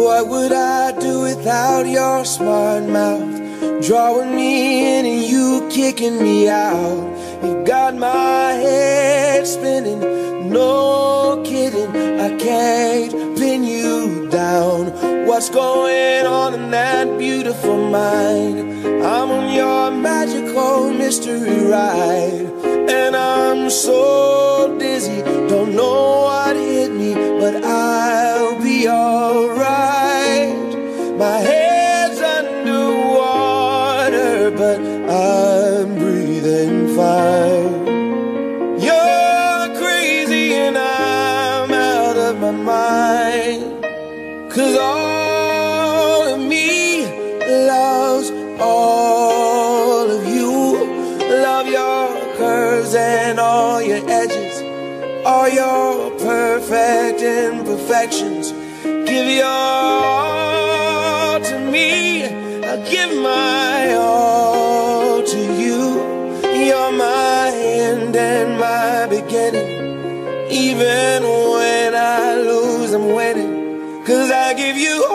What would I do without your smart mouth, drawing me in and you kicking me out? You got my head spinning, no kidding, I can't pin you down. What's going on in that beautiful mind? I'm on your magical mystery ride, and I'm so dizzy, don't know what hit me, but I'll be alright. My head's underwater, but I'm breathing fine. You're crazy and I'm out of my mind, 'cause all of me loves all of you. Love your curves and all your edges, all your perfect imperfections. Give your all to me, I'll give my all to you. You're my end and my beginning. Even when I lose, I'm winning, 'cause I give you all